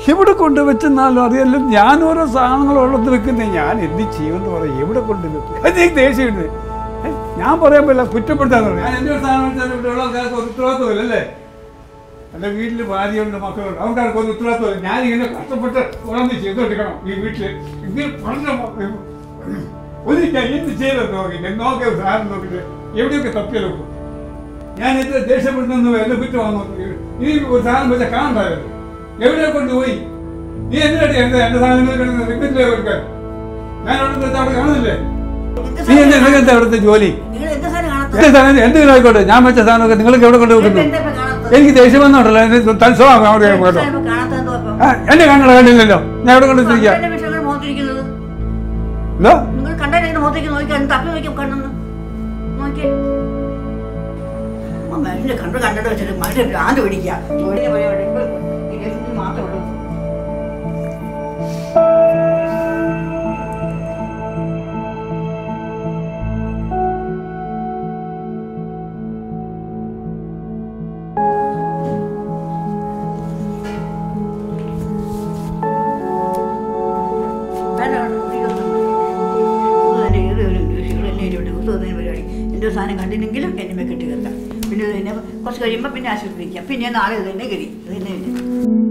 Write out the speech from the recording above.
എവിടെ കൊണ്ട് വെച്ചെന്നാലും അറിയാലും ഞാൻ ഓരോ സാധനങ്ങൾ ഉള്ളത് വെക്കുന്നത് ഞാൻ എന്ത് ചെയ്യുമെന്ന് പറയും. എവിടെ കൊണ്ട് വെക്കും? അത് എനിക്ക് ദേഷ്യമുണ്ട്. ഞാൻ പറയാൻ പറ്റില്ല, കുറ്റപ്പെടുത്താന്ന് പറയും. ഞാൻ എൻ്റെ സാധനം വെച്ചാൽ ഇവിടെ ഉള്ള ആൾക്കാർക്ക് ഒരു ഉത്തരവാദിത്വമില്ല അല്ലേ? എൻ്റെ വീട്ടിൽ ഭാര്യയുണ്ട്, മക്കളുണ്ട്, അവർക്കാർക്ക് ഒരു ഉത്തരവാദിത്വമില്ല. ഞാനിങ്ങനെ കഷ്ടപ്പെട്ട് ഉണർന്ന് ചെയ്തുകൊണ്ടിരിക്കണം ഈ വീട്ടിൽ. ഇങ്ങനെ ഒരു എന്ത് ചെയ്തെന്ന് നോക്കിയിട്ട് നോക്കിയ സാധനം നോക്കിയിട്ട് എവിടെയൊക്കെ തപ്പിയാൽ നോക്കും. ഞാൻ എത്ര ദേഷ്യപ്പെടുന്നു എന്നെ കുറ്റമാണെന്ന് നോക്കി. ഇനി ഒരു സാധനം വെച്ചാൽ കാണണ്ടായിരുന്നു. എവിടെ കൊണ്ടുപോയി? നീ എന്തിനായിട്ട് എന്റെ സാധനങ്ങൾ റിപ്പീറ്റിലേ കൊടുക്കാൻ? ഞാൻ അവിടെ കാണുന്നില്ലേ? നീ എന്താ അവിടുത്തെ ജോലി? എന്തെങ്കിലും ആയിക്കോട്ടെ, ഞാൻ വെച്ച സാധനമൊക്കെ നിങ്ങൾക്ക് എവിടെ കൊണ്ട് വെക്കുന്നു? എനിക്ക് ദേഷ്യം വന്നോട്ടല്ലോ, എന്റെ തത്സവം അവിടെ കേട്ടോ. എന്നെ കണ്ടില്ലല്ലോ, ഞാൻ എവിടെ കൊണ്ട് തിരിക്കാം? കണ്ടു കണ്ടിട്ട് വെച്ചിട്ട് മനുഷ്യൻ ഭ്രാന്ത് പിടിക്കുക. മാത്രമേ ഉള്ളൂ. എൻ്റെ സാധനം കണ്ടില്ലെങ്കിലും എന്നെ കെട്ടി വെക്കാം. പിന്നെ കുറച്ച് കഴിയുമ്പോൾ പിന്നെ ആശുപത്രി വയ്ക്കാം. പിന്നെ നാളെ ഇത് തന്നെ കരി ഇത് തന്നെ